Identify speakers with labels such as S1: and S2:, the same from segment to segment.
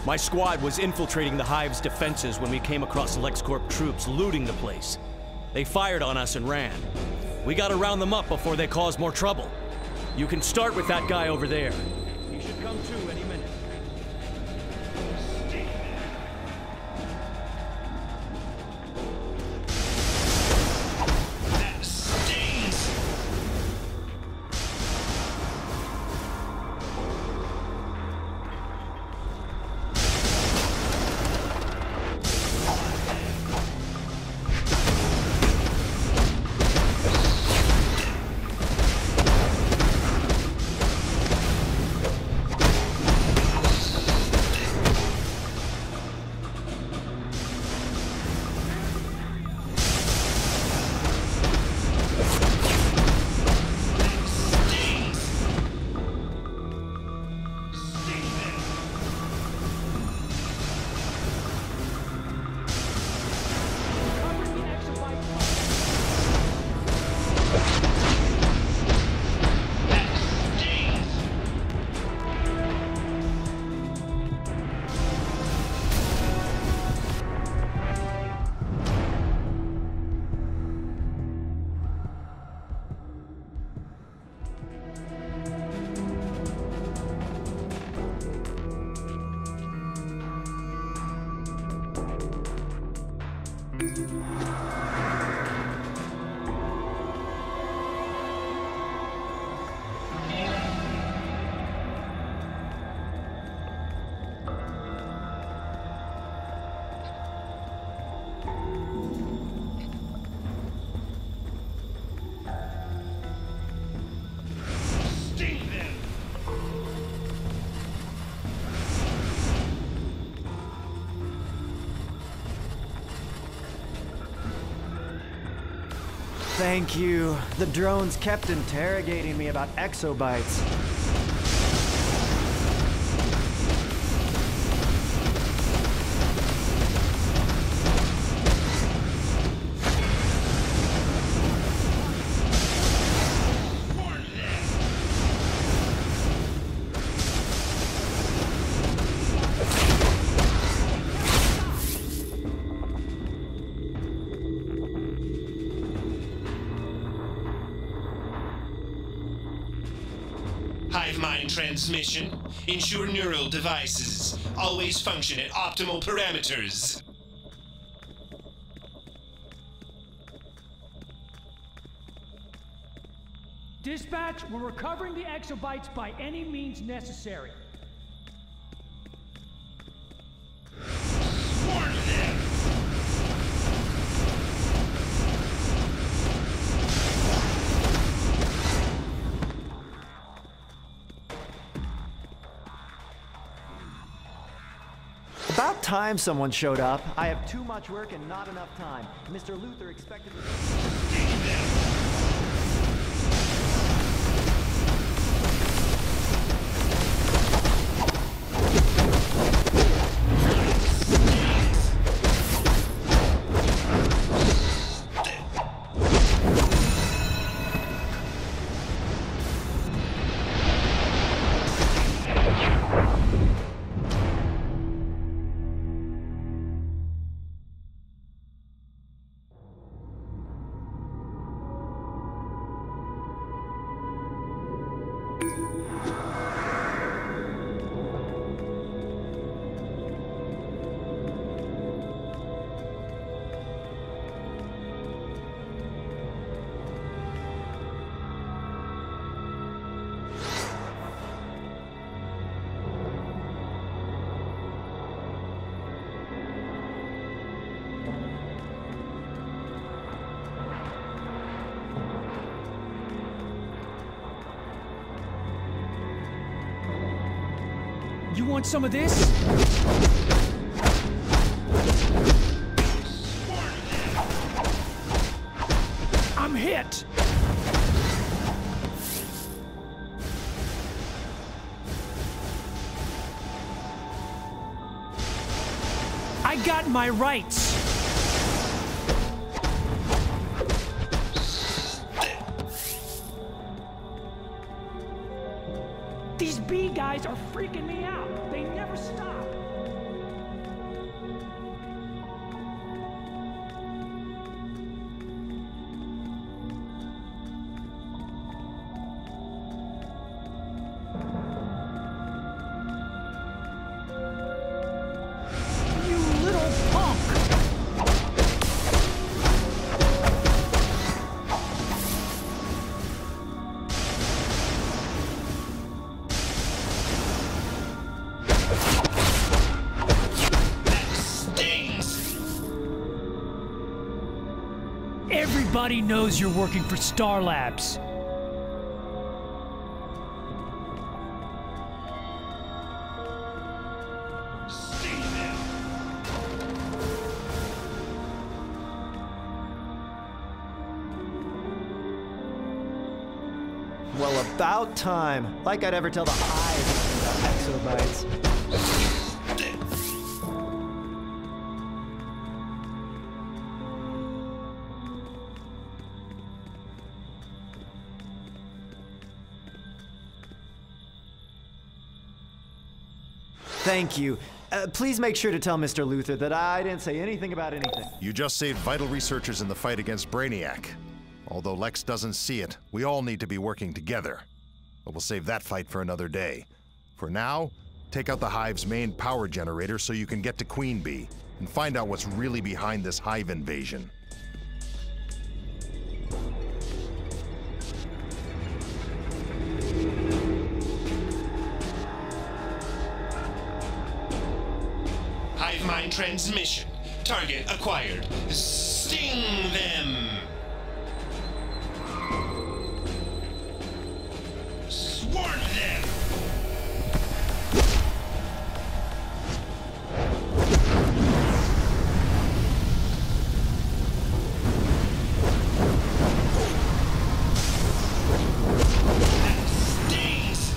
S1: My squad was infiltrating the Hive's defenses when we came across LexCorp troops looting the place. They fired on us and ran. We gotta round them up before they cause more trouble. You can start with that guy over there. He should come to any minute.
S2: Thank you. The drones kept interrogating me about exobytes.
S3: Hive mind transmission. Ensure neural devices always function at optimal parameters.
S4: Dispatch, we're recovering the exobytes by any means necessary.
S3: Warn them!
S2: About time someone showed up. I have too much work and not enough time. Mr. Luther expected to...
S4: You want some of this? I'm hit! I got my rights! These B guys are freaking me out. They never stop. Everybody knows you're working for Star Labs.
S2: Well, about time. Like I'd ever tell the Hive about exobites. Thank you. Please make sure to tell Mr. Luthor that I didn't say anything about anything.
S5: You just saved vital researchers in the fight against Brainiac. Although Lex doesn't see it, we all need to be working together. But we'll save that fight for another day. For now, take out the Hive's main power generator so you can get to Queen Bee and find out what's really behind this Hive invasion.
S3: Hive mind transmission. Target acquired. Sting them! Swarm them! Stings!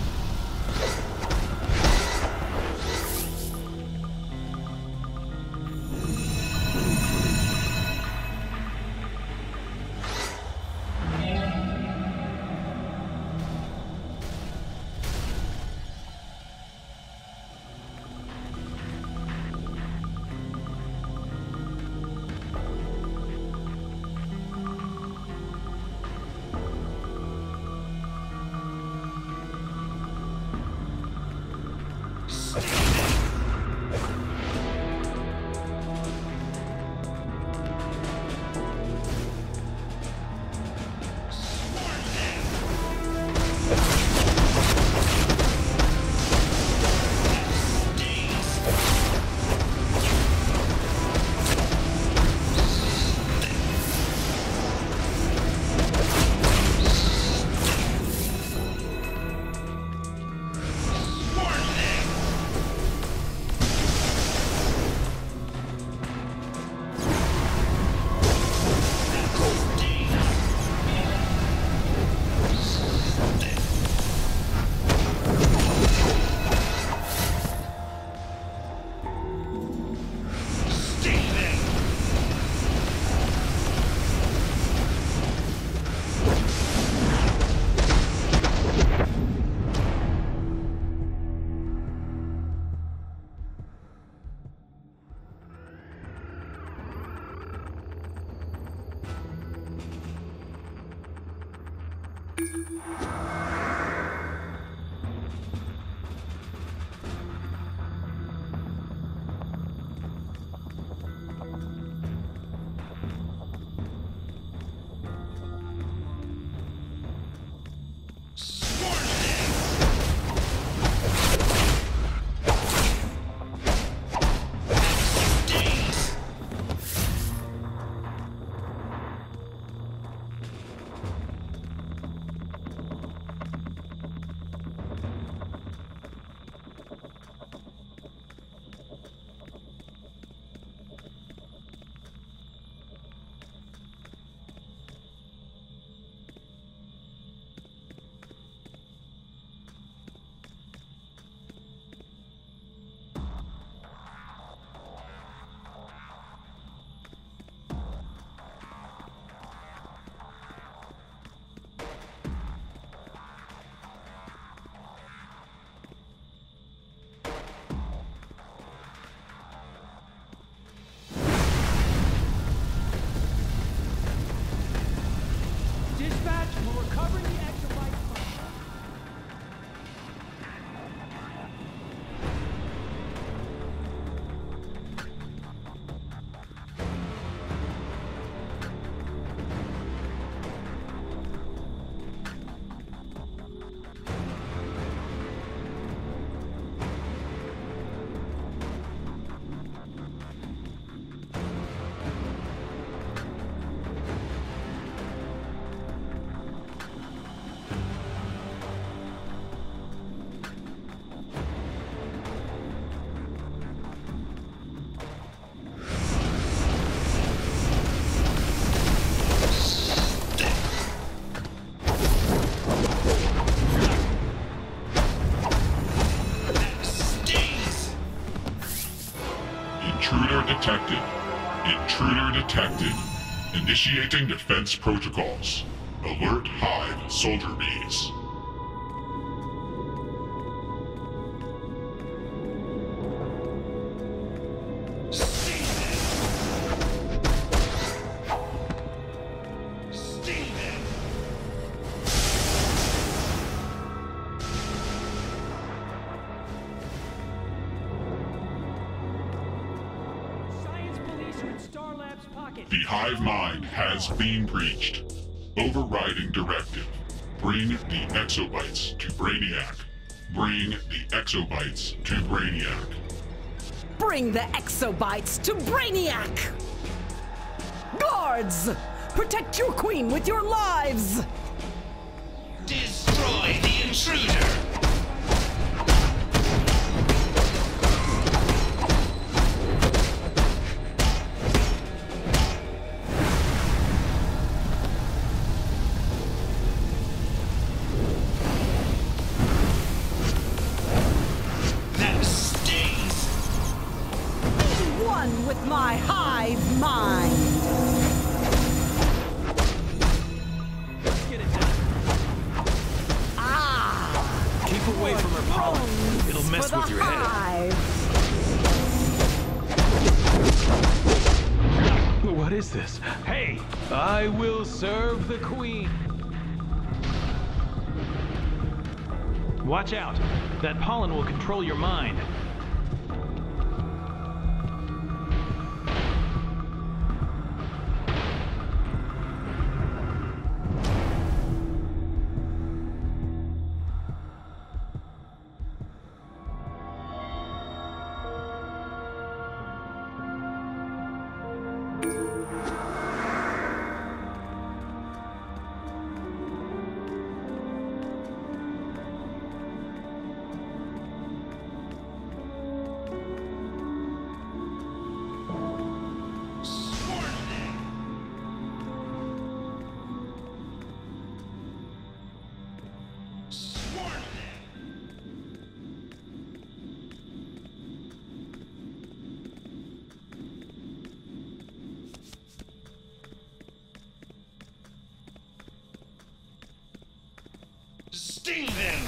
S6: Intruder detected. Initiating defense protocols. Alert Hive soldier base. The hive mind has been breached. Overriding directive. Bring the exobytes to Brainiac. Bring the exobytes to Brainiac.
S7: Bring the exobytes to Brainiac! Guards! Protect your queen with your lives!
S3: Destroy the intruder!
S7: With my hive mind.
S1: Let's get it done. Keep away from her pollen. It'll mess with your head.
S8: What is this? Hey, I will serve the queen. Watch out. That pollen will control your mind.
S3: Sting them!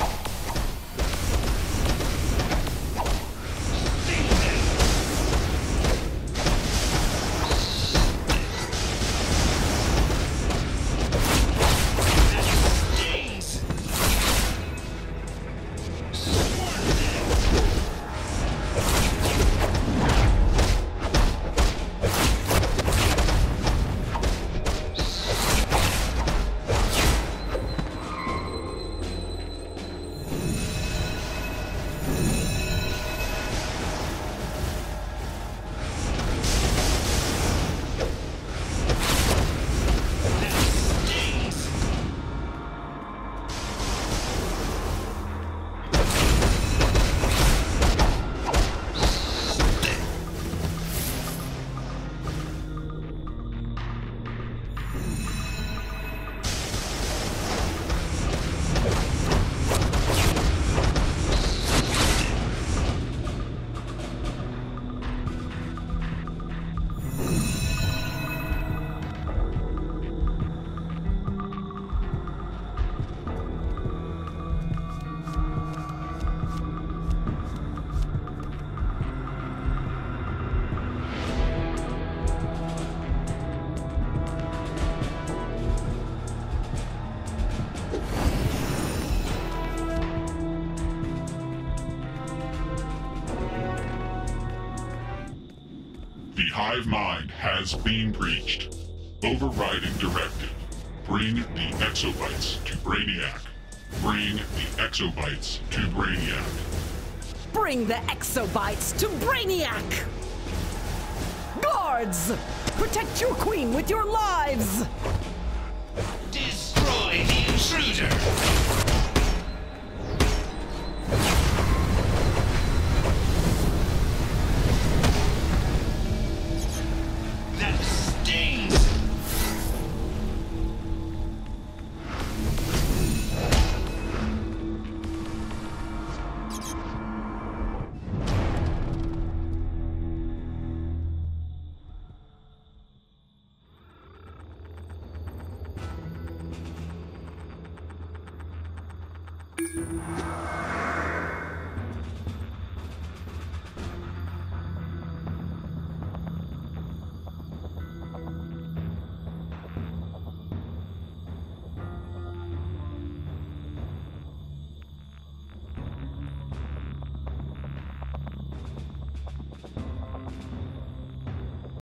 S6: The hive mind has been breached. Overriding directive. Bring the exobytes to Brainiac. Bring the exobytes to Brainiac.
S7: Bring the exobytes to Brainiac! Guards! Protect your queen with your lives!
S3: Destroy the intruder!